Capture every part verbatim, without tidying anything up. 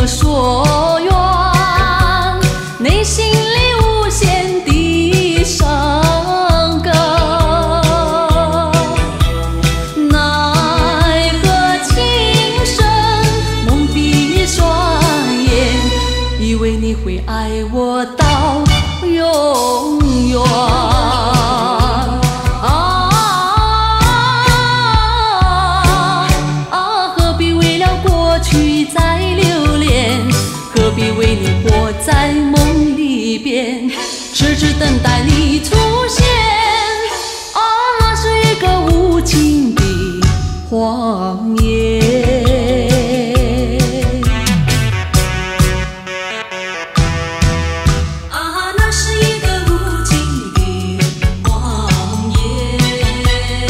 所愿，内心里无限的伤感。奈何情深蒙蔽双眼，以为你会爱我到永远。何必为你活在梦里边，痴痴等待你出现？啊，那是一个无情的谎言。啊，那是一个无情的谎言，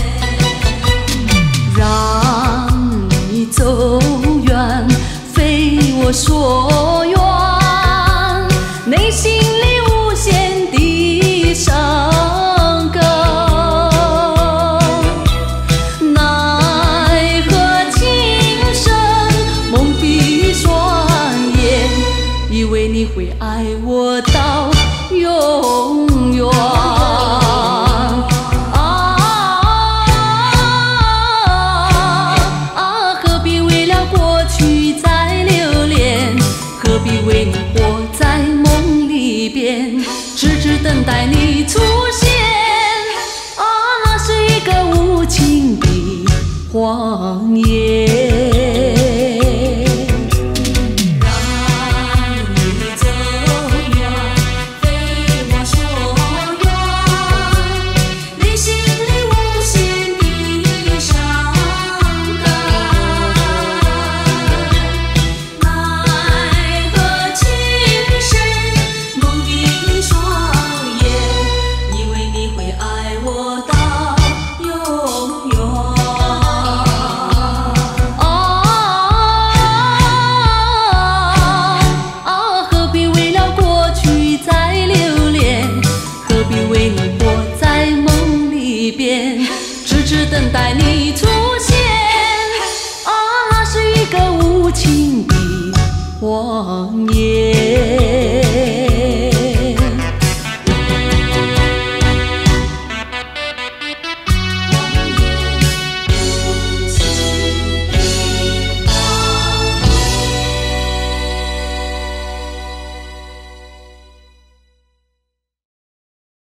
让你走远。我所愿，内心里无限的伤感。奈何情深蒙蔽双眼，以为你会爱我到永远。何必为你活在梦里边，痴痴等待你出现？啊，那是一个无情的谎言。痴痴等待你出现，啊，那是一个无情的谎言。